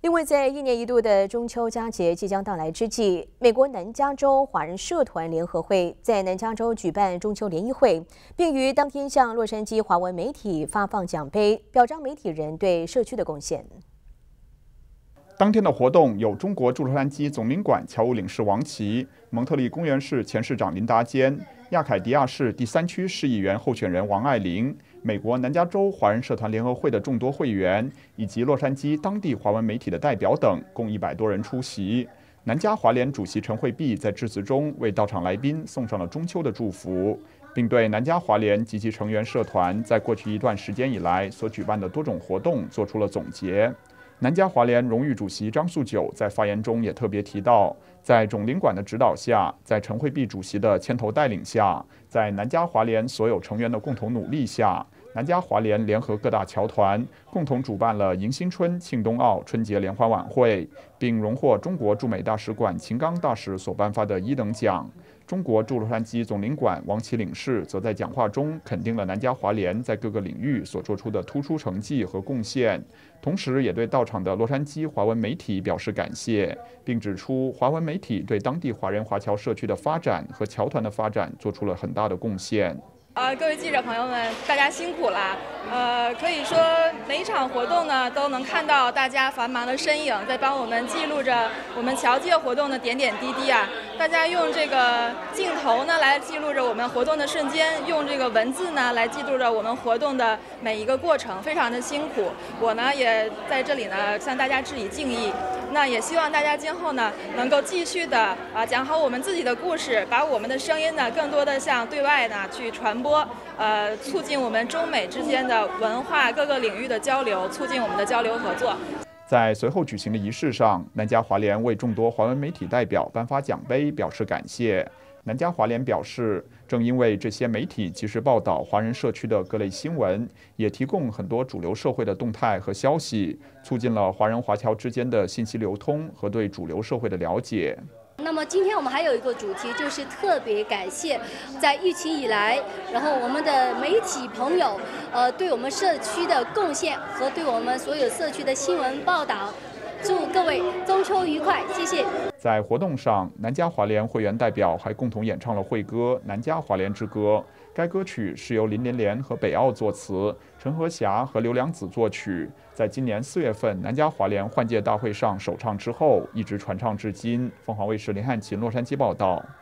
另外，在一年一度的中秋佳节即将到来之际，美国南加州华人社团联合会在南加州举办中秋联谊会，并于当天向洛杉矶华文媒体发放奖杯，表彰媒体人对社区的贡献。 当天的活动有中国驻洛杉矶总领馆侨务领事王琦、蒙特利公园市前市长林达坚、亚凯迪亚市第3区市议员候选人王爱玲、美国南加州华人社团联合会的众多会员，以及洛杉矶当地华文媒体的代表等，共100多人出席。南加华联主席陈慧碧在致辞中为到场来宾送上了中秋的祝福，并对南加华联及其成员社团在过去一段时间以来所举办的多种活动做出了总结。南加华联荣誉主席张素九在发言中也特别提到，在总领馆的指导下，在陈慧碧主席的牵头带领下，在南加华联所有成员的共同努力下，南加华联联合各大侨团共同主办了迎新春庆冬奥春节联欢晚会，并荣获中国驻美大使馆秦刚大使所颁发的1等奖。中国驻洛杉矶总领馆王琦领事则在讲话中肯定了南加华联在各个领域所做出的突出成绩和贡献，同时也对到场的洛杉矶华文媒体表示感谢，并指出华文媒体对当地华人华侨社区的发展和侨团的发展做出了很大的贡献。 各位记者朋友们，大家辛苦了。可以说每一场活动呢，都能看到大家繁忙的身影，在帮我们记录着我们侨界活动的点点滴滴啊。大家用这个镜头呢来记录着我们活动的瞬间，用这个文字呢来记录着我们活动的每一个过程，非常的辛苦。我呢也在这里呢向大家致以敬意。那也希望大家今后呢能够继续的讲好我们自己的故事，把我们的声音呢更多的向对外呢去传播，促进我们中美之间的文化各个领域的交流，促进我们的交流合作。 在随后举行的仪式上，南加华联为众多华文媒体代表颁发奖杯，表示感谢。南加华联表示，正因为这些媒体及时报道华人社区的各类新闻，也提供很多主流社会的动态和消息，促进了华人华侨之间的信息流通和对主流社会的了解。 那么今天我们还有一个主题，就是特别感谢在疫情以来，然后我们的媒体朋友对我们社区的贡献和对我们所有社区的新闻报道。祝各位中秋愉快，谢谢。 在活动上，南加华联会员代表还共同演唱了会歌《南加华联之歌》。该歌曲是由林连连和北澳作词，陈和霞和刘良子作曲。在今年4月份南加华联换届大会上首唱之后，一直传唱至今。凤凰卫视林汉琴洛杉矶报道。